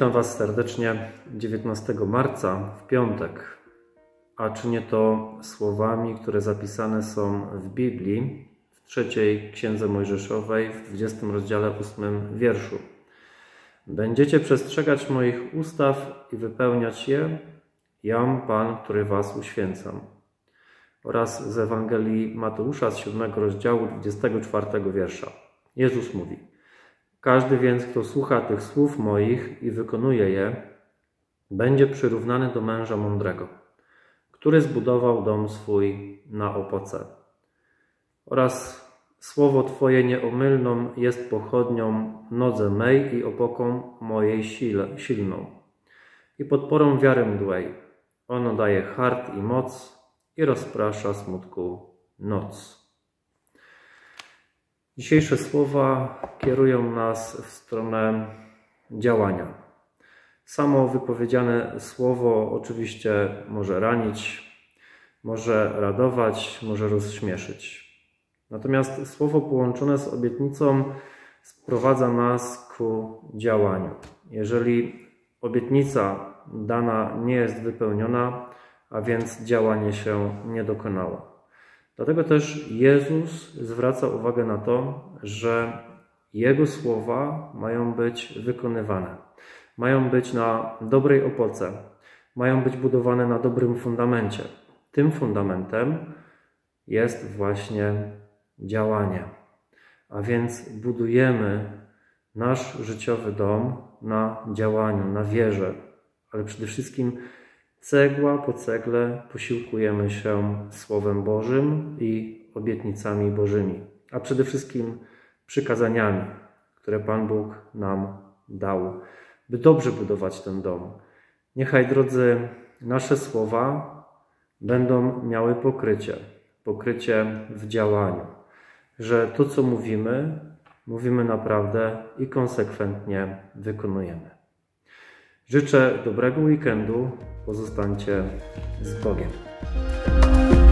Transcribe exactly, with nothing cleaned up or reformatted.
Witam Was serdecznie dziewiętnastego marca w piątek, a czynię to słowami, które zapisane są w Biblii, w trzeciej Księdze Mojżeszowej, w dwudziestym rozdziale ósmym wierszu. Będziecie przestrzegać moich ustaw i wypełniać je, jam Pan, który Was uświęcam. Oraz z Ewangelii Mateusza z siódmego rozdziału dwudziestego czwartego wiersza. Jezus mówi: każdy więc, kto słucha tych słów moich i wykonuje je, będzie przyrównany do męża mądrego, który zbudował dom swój na opoce. Oraz słowo Twoje nieomylną jest pochodnią nodze mej i opoką mojej sile, silną. I podporą wiary mdłej. Ono daje hart i moc i rozprasza smutku noc. Dzisiejsze słowa kierują nas w stronę działania. Samo wypowiedziane słowo oczywiście może ranić, może radować, może rozśmieszyć. Natomiast słowo połączone z obietnicą sprowadza nas ku działaniu. Jeżeli obietnica dana nie jest wypełniona, a więc działanie się nie dokonało. Dlatego też Jezus zwraca uwagę na to, że Jego słowa mają być wykonywane. Mają być na dobrej opoce. Mają być budowane na dobrym fundamencie. Tym fundamentem jest właśnie działanie. A więc budujemy nasz życiowy dom na działaniu, na wierze. Ale przede wszystkim cegła po cegle posiłkujemy się Słowem Bożym i obietnicami Bożymi, a przede wszystkim przykazaniami, które Pan Bóg nam dał, by dobrze budować ten dom. Niechaj, drodzy, nasze słowa będą miały pokrycie, pokrycie w działaniu, że to, co mówimy, mówimy naprawdę i konsekwentnie wykonujemy. Życzę dobrego weekendu. Pozostańcie z Bogiem.